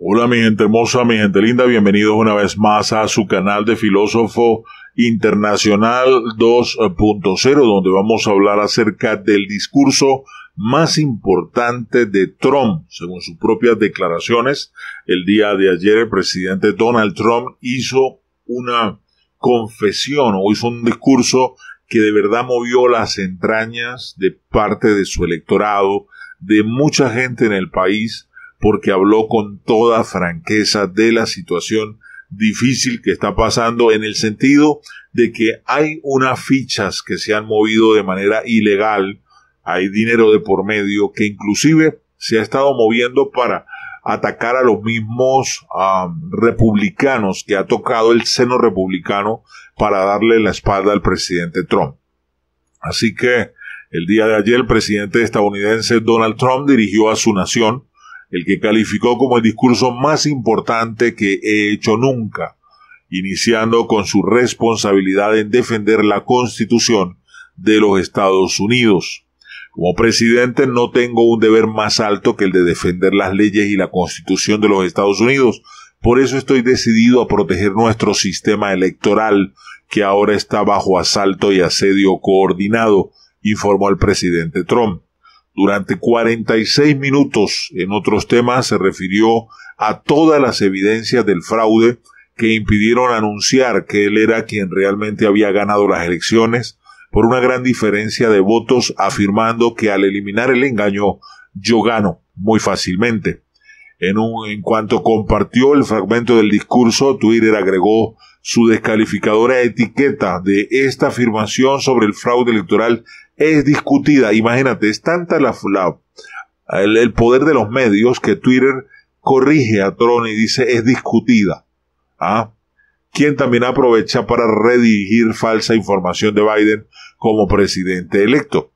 Hola mi gente hermosa, mi gente linda, bienvenidos una vez más a su canal de Filósofo Internacional 2.0, donde vamos a hablar acerca del discurso más importante de Trump. Según sus propias declaraciones, el día de ayer el presidente Donald Trump hizo una confesión o hizo un discurso que de verdad movió las entrañas de parte de su electorado, de mucha gente en el país, porque habló con toda franqueza de la situación difícil que está pasando, en el sentido de que hay unas fichas que se han movido de manera ilegal, hay dinero de por medio que inclusive se ha estado moviendo para atacar a los mismos republicanos, que ha tocado el seno republicano para darle la espalda al presidente Trump. Así que el día de ayer el presidente estadounidense Donald Trump dirigió a su nación el que calificó como el discurso más importante que he hecho nunca, iniciando con su responsabilidad en defender la Constitución de los Estados Unidos. Como presidente no tengo un deber más alto que el de defender las leyes y la Constitución de los Estados Unidos. Por eso estoy decidido a proteger nuestro sistema electoral, que ahora está bajo asalto y asedio coordinado, informó el presidente Trump. Durante 46 minutos, en otros temas, se refirió a todas las evidencias del fraude que impidieron anunciar que él era quien realmente había ganado las elecciones por una gran diferencia de votos, afirmando que al eliminar el engaño, yo gano muy fácilmente. En cuanto compartió el fragmento del discurso, Twitter agregó su descalificadora etiqueta de esta afirmación sobre el fraude electoral es discutida. Imagínate, es tanta el poder de los medios que Twitter corrige a Trump y dice es discutida. Quien también aprovecha para redirigir falsa información de Biden como presidente electo.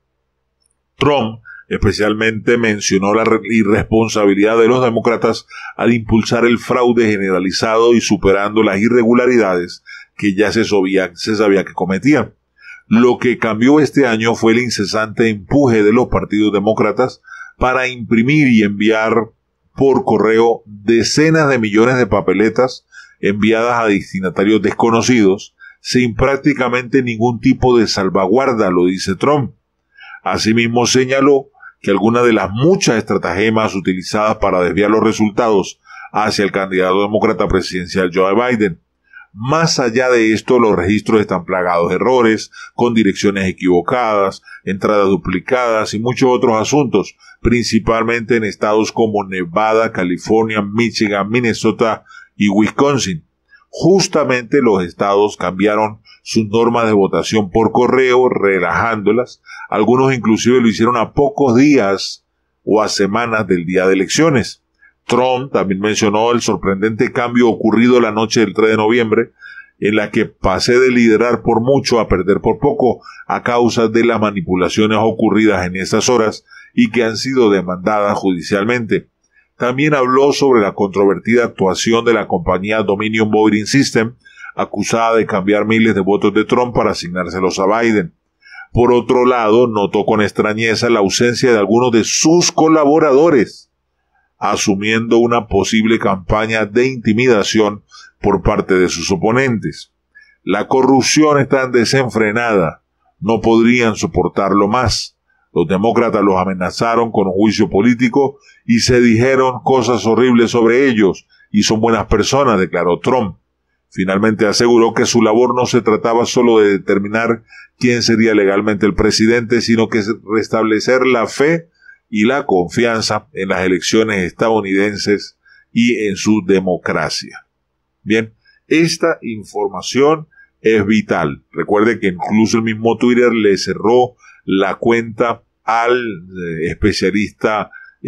Trump especialmente mencionó la irresponsabilidad de los demócratas al impulsar el fraude generalizado y superando las irregularidades que ya se sabía que cometían. Lo que cambió este año fue el incesante empuje de los partidos demócratas para imprimir y enviar por correo decenas de millones de papeletas enviadas a destinatarios desconocidos, sin prácticamente ningún tipo de salvaguarda, lo dice Trump. Asimismo señaló que algunas de las muchas estratagemas utilizadas para desviar los resultados hacia el candidato demócrata presidencial Joe Biden. Más allá de esto, los registros están plagados de errores, con direcciones equivocadas, entradas duplicadas y muchos otros asuntos, principalmente en estados como Nevada, California, Michigan, Minnesota y Wisconsin. Justamente los estados cambiaron sus normas de votación por correo, relajándolas. Algunos inclusive lo hicieron a pocos días o a semanas del día de elecciones. Trump también mencionó el sorprendente cambio ocurrido la noche del 3 de noviembre, en la que pasé de liderar por mucho a perder por poco a causa de las manipulaciones ocurridas en esas horas y que han sido demandadas judicialmente. También habló sobre la controvertida actuación de la compañía Dominion Voting System, acusada de cambiar miles de votos de Trump para asignárselos a Biden. Por otro lado, notó con extrañeza la ausencia de algunos de sus colaboradores, asumiendo una posible campaña de intimidación por parte de sus oponentes. La corrupción es tan desenfrenada, no podrían soportarlo más. Los demócratas los amenazaron con un juicio político y se dijeron cosas horribles sobre ellos, y son buenas personas, declaró Trump. Finalmente aseguró que su labor no se trataba solo de determinar quién sería legalmente el presidente, sino que restablecer la fe y la confianza en las elecciones estadounidenses y en su democracia. Bien, esta información es vital. Recuerde que incluso el mismo Twitter le cerró la cuenta al especialista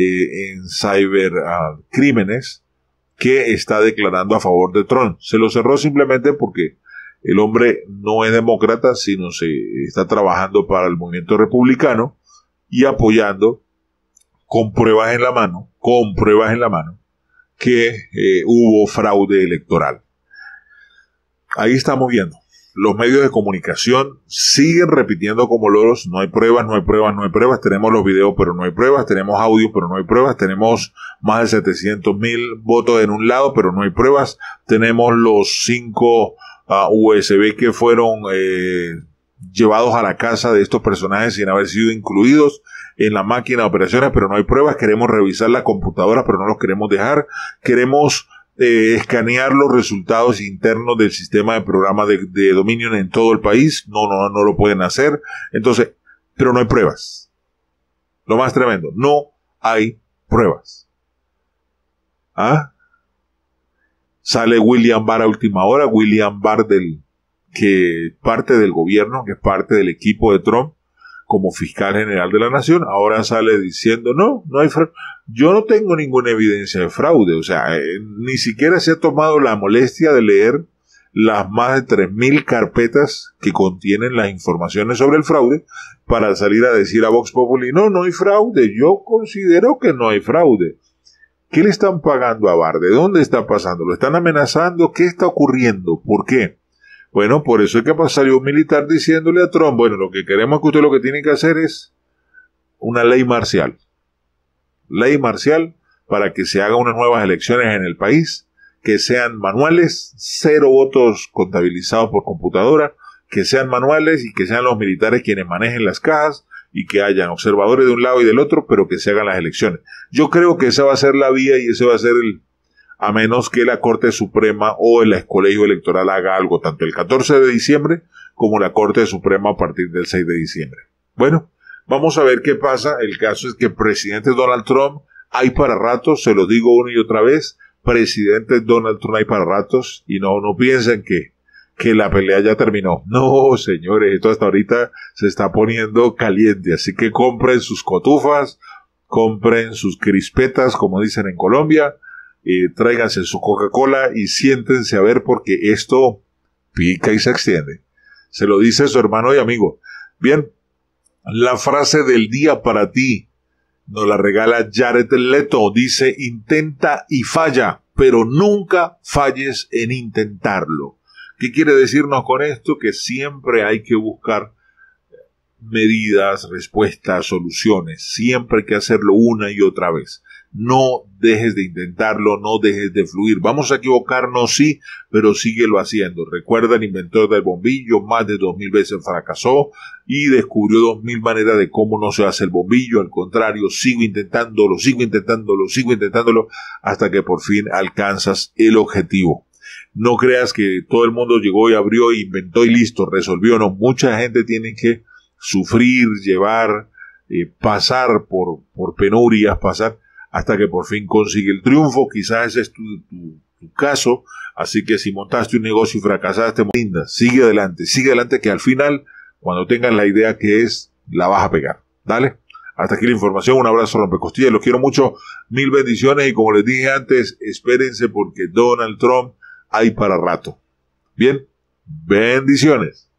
en cibercrímenes que está declarando a favor de Trump. Se lo cerró simplemente porque el hombre no es demócrata, sino se está trabajando para el movimiento republicano y apoyando con pruebas en la mano, que hubo fraude electoral. Ahí estamos viendo los medios de comunicación siguen repitiendo como loros, no hay pruebas, no hay pruebas, no hay pruebas, tenemos los videos pero no hay pruebas, tenemos audio pero no hay pruebas, tenemos más de 700,000 votos en un lado pero no hay pruebas, tenemos los 5 USB que fueron llevados a la casa de estos personajes sin haber sido incluidos en la máquina de operaciones pero no hay pruebas, queremos revisar la computadora pero no los queremos dejar, queremos escanear los resultados internos del sistema de programa de Dominion en todo el país. No lo pueden hacer. Entonces, pero no hay pruebas. Lo más tremendo, no hay pruebas. Sale William Barr a última hora, William Barr que parte del gobierno, que es parte del equipo de Trump, como fiscal general de la nación, ahora sale diciendo, no hay fraude. Yo no tengo ninguna evidencia de fraude, o sea, ni siquiera se ha tomado la molestia de leer las más de 3,000 carpetas que contienen las informaciones sobre el fraude para salir a decir a Vox Populi, no hay fraude, yo considero que no hay fraude. ¿Qué le están pagando a Barr? ¿De dónde está pasando? ¿Lo están amenazando? ¿Qué está ocurriendo? ¿Por qué? Bueno, por eso es que salió un militar diciéndole a Trump, bueno, lo que queremos es que usted lo que tiene que hacer es una ley marcial. Ley marcial para que se hagan unas nuevas elecciones en el país, que sean manuales, 0 votos contabilizados por computadora, que sean manuales y que sean los militares quienes manejen las cajas y que hayan observadores de un lado y del otro, pero que se hagan las elecciones. Yo creo que esa va a ser la vía y ese va a ser a menos que la Corte Suprema o el Colegio Electoral haga algo, tanto el 14 de diciembre como la Corte Suprema a partir del 6 de diciembre. Bueno, vamos a ver qué pasa. El caso es que el presidente Donald Trump hay para ratos, se lo digo una y otra vez, presidente Donald Trump hay para ratos, y no piensen que la pelea ya terminó. No, señores, esto hasta ahorita se está poniendo caliente, así que compren sus cotufas, compren sus crispetas, como dicen en Colombia, tráiganse su Coca-Cola y siéntense a ver porque esto pica y se extiende. Se lo dice su hermano y amigo. Bien, la frase del día para ti nos la regala Jared Leto. Dice, intenta y falla, pero nunca falles en intentarlo. ¿Qué quiere decirnos con esto? Que siempre hay que buscar medidas, respuestas, soluciones. Siempre hay que hacerlo una y otra vez. No dejes de intentarlo, no dejes de fluir. Vamos a equivocarnos, sí, pero síguelo haciendo. Recuerda, el inventor del bombillo más de 2,000 veces fracasó y descubrió 2,000 maneras de cómo no se hace el bombillo. Al contrario, sigo intentándolo, hasta que por fin alcanzas el objetivo. No creas que todo el mundo llegó y abrió, inventó y listo, resolvió. No, mucha gente tiene que sufrir, llevar, pasar por penurias, pasar hasta que por fin consigue el triunfo. Quizás ese es tu caso, así que si montaste un negocio y fracasaste, linda, sigue adelante que al final, cuando tengas la idea que es, la vas a pegar. Dale, hasta aquí la información, un abrazo rompecostillas, los quiero mucho, 1000 bendiciones y como les dije antes, espérense porque Donald Trump hay para rato. Bien, bendiciones.